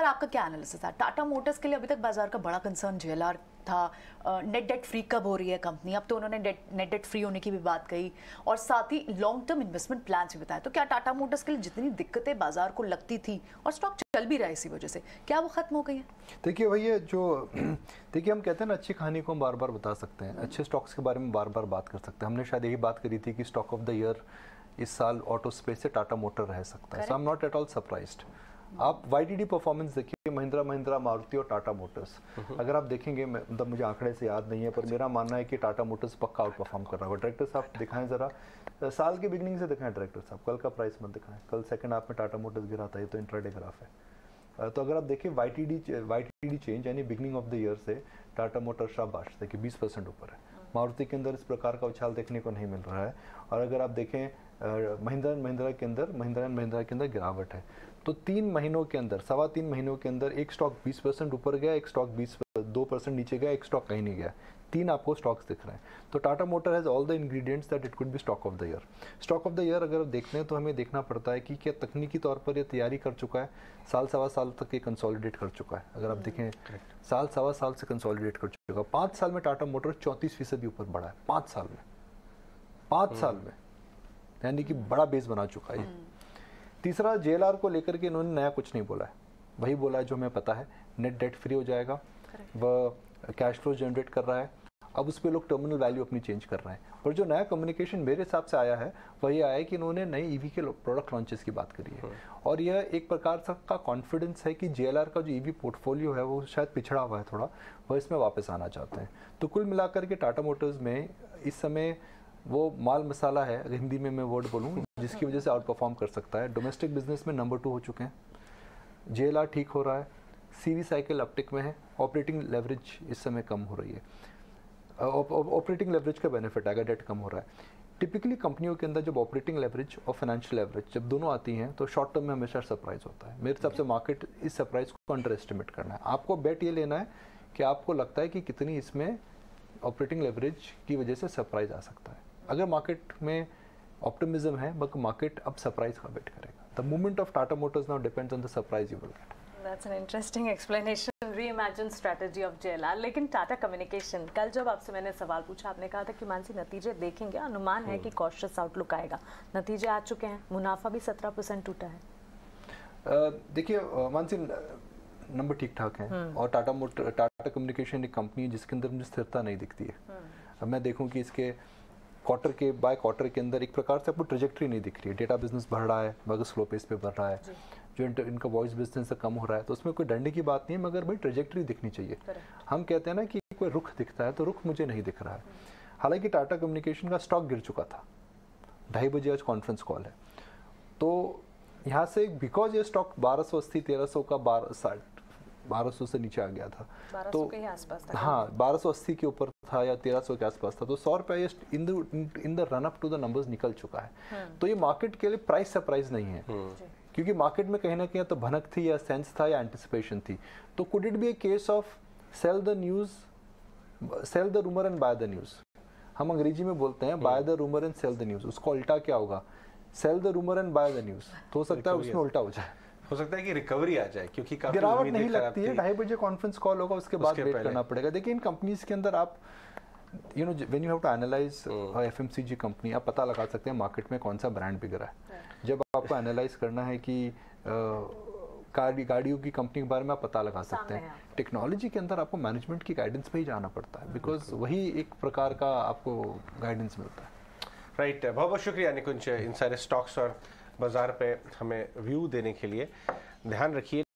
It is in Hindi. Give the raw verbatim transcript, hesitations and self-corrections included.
सर आपका क्या एनालिसिस है? टाटा मोटर्स के लिए अभी तक बाजार का बड़ा कंसर्न जेएलआर था, नेट डेट फ्री कब हो रही है कंपनी, अब तो उन्होंने नेट डेट फ्री होने की भी बात कही और साथ ही लॉन्ग टर्म इन्वेस्टमेंट प्लान भी बताया। तो क्या टाटा मोटर्स के लिए जितनी दिक्कतें बाजार को लगती थी और स्टॉक चल भी रहा है इसी वजह से, क्या वो खत्म हो गई है? देखिए भैया, जो देखिए हम कहते हैं ना, अच्छी कहानी को हम बार बार बता सकते हैं, अच्छे स्टॉक्स के बारे में बार बार बात कर सकते हैं। हमने शायद यही बात करी थी कि स्टॉक ऑफ द ईयर इस साल ऑटो स्पेस से टाटा मोटर रह सकता है। So I am not at all surprised. आप वाईटीडी परफॉर्मेंस देखिए, महिंद्रा महिंद्रा, मारुति और टाटा मोटर्स, अगर आप देखेंगे, मतलब मुझे आंकड़े से याद नहीं है, पर मेरा मानना है कि टाटा मोटर्स पक्का आउट परफॉर्म कर रहा होगा। डायरेक्टर साहब दिखाएं जरा, साल के बिगनिंग से दिखाएं डायरेक्टर साहब, कल का प्राइस मत दिखाएं, कल सेकंड हाफ में टाटा मोटर्स गिरा था, ये तो इंट्राडे ग्राफ है। तो अगर आप देखिए वाईटीडी वाईटीडी चेंज यानी बिगनिंग ऑफ द ईयर से टाटा मोटर शाबाश देखिए बीस परसेंट ऊपर है। मारुति के अंदर इस प्रकार का उछाल देखने को नहीं मिल रहा है। और अगर आप देखें महिंद्रा एंड महिंद्रा के अंदर महिंद्रा एंड महिंद्रा के अंदर गिरावट है। तो तीन महीनों के अंदर, सवा तीन महीनों के अंदर एक स्टॉक बीस परसेंट ऊपर गया, एक स्टॉक बीस दो परसेंट नीचे गया, एक स्टॉक कहीं नहीं गया। तीन आपको स्टॉक्स दिख रहे हैं। तो Tata motor has all the ingredients that it could be stock of the year. Stock of the year अगर देखते हैं तो हमें देखना पड़ता है कि क्या तकनीकी तौर पर ये तैयारी कर चुका है, साल सवा साल तक ये कंसोलिडेट कर चुका है। अगर आप देखें साल सवा साल से कंसोलिडेट कर चुका है। पाँच साल में टाटा मोटर चौंतीस फीसदी ऊपर बढ़ा है, पाँच साल में, पाँच साल में, यानी कि बड़ा बेस बना चुका है। तीसरा, जेएलआर को लेकर के इन्होंने नया कुछ नहीं बोला है, वही बोला है जो हमें पता है, नेट डेट फ्री हो जाएगा, वह कैश फ्लो जनरेट कर रहा है। अब उस पर लोग टर्मिनल वैल्यू अपनी चेंज कर रहे हैं। पर जो नया कम्युनिकेशन मेरे हिसाब से आया है वही आया है कि इन्होंने नई ईवी के प्रोडक्ट लॉन्चेस की बात करी है। और यह एक प्रकार का कॉन्फिडेंस है कि जेएलआर का जो ईवी पोर्टफोलियो है वो शायद पिछड़ा हुआ है थोड़ा, वह इसमें वापस आना चाहते हैं। तो कुल मिलाकर के टाटा मोटर्स में इस समय वो माल मसाला है, अगर हिंदी में मैं वर्ड बोलूँ, जिसकी वजह से आउट परफॉर्म कर सकता है। डोमेस्टिक बिजनेस में नंबर टू हो चुके हैं, जेएलआर ठीक हो रहा है, सीवी साइकिल अपटिक में है, ऑपरेटिंग लेवरेज इस समय कम हो रही है। ऑपरेटिंग लेवरेज का बेनिफिट आएगा, डेट कम हो रहा है। टिपिकली कंपनियों के अंदर जब ऑपरेटिंग लेवरेज और फाइनेंशियल लेवरेज जब दोनों आती हैं तो शॉर्ट टर्म में हमेशा सरप्राइज होता है। मेरे हिसाब से मार्केट इस सरप्राइज को अंडर एस्टिमेट करना है। आपको बेट ये लेना है कि आपको लगता है कि कितनी इसमें ऑपरेटिंग लेवरेज की वजह से सरप्राइज आ सकता है। अगर मार्केट में ऑप्टिमिज्म है, बट मार्केट अब सरप्राइज का वेट करेगा। The movement of Tata motors now depends on the surprise you will get. That's an interesting explanation, reimagined strategy of J L R। लेकिन टाटा कम्युनिकेशन, कल जब आपसे मैंने सवाल पूछा, आपने कहा था कि मानसी नतीजे देखेंगे, अनुमान है कि कॉशियस आउटलुक आएगा। नतीजे आ चुके हैं, मुनाफा भी सत्रह परसेंट टूटा है। देखिए मानसी, नंबर ठीक ठाक हैं और टाटा मोटर टाटा कम्युनिकेशन एक कंपनी है जिसके अंदर मुझे स्थिरता नहीं दिखती है। अब मैं देखूँ कि इसके क्वार्टर के बाय क्वार्टर के अंदर एक प्रकार से आपको ट्रेजेक्ट्री नहीं दिख रही है। डेटा बिजनेस बढ़ रहा है मगर स्लो पेस पे बढ़ रहा है, जो इनका वॉइस बिजनेस से कम हो रहा है, तो उसमें कोई डरने की बात नहीं है, मगर भाई ट्रेजेक्ट्री दिखनी चाहिए। हम कहते हैं ना कि कोई रुख दिखता है, तो रुख मुझे नहीं दिख रहा है। हालांकि टाटा कम्युनिकेशन का स्टॉक गिर चुका था, ढाई बजे आज कॉन्फ्रेंस कॉल है, तो यहाँ से बिकॉज ये स्टॉक बारह सौ अस्सी तेरह सौ का बारह साठ बारह सौ से नीचे आ गया था, तो के आसपास था। हाँ, बारह सौ अस्सी के ऊपर था या तेरह सौ के आसपास था, तो सौ रुपया ये in the in the run up to the numbers निकल चुका है। तो ये मार्केट के लिए प्राइस सरप्राइज नहीं है, क्योंकि मार्केट में कहीं ना कहीं तो भनक थी या सेंस था या एंटिसिपेशन थी। तो could it be a case of sell the news, sell the rumour and buy the news. हम अंग्रेजी में बोलते हैं buy the rumour and sell the news, उसका उल्टा क्या होगा, sell the rumour and buy the news. तो हो सकता है उसमें उल्टा हो जाए, हो सकता है कि रिकवरी आ जाए, क्योंकि काफी गिरावट नहीं लगती है। ढाई बजे कॉन्फ्रेंस कॉल होगा, उसके बाद वेट करना पड़ेगा। देखिए इन कंपनीज के अंदर आप you know when you have to analyse FMCG company, आप पता लगा सकते हैं मार्केट में कौन सा ब्रांड बिक रहा है। जब आपको एनालाइज करना है कि गाड़ी गाड़ियों की कंपनी के बारे में आप पता लगा सकते हैं। टेक्नोलॉजी के अंदर आपको मैनेजमेंट की गाइडेंस पे ही जाना पड़ता है, बिकॉज वही एक प्रकार का आपको गाइडेंस मिलता है। राइट, बहुत बहुत शुक्रिया निकुंज इन सारे स्टॉक्स और बाजार पे हमें व्यू देने के लिए। ध्यान रखिए